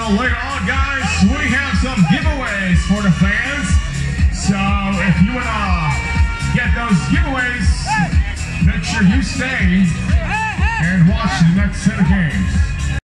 later on, guys, we have some giveaways for the fans. So if you want to get those giveaways, make sure you stay and watch the next set of games.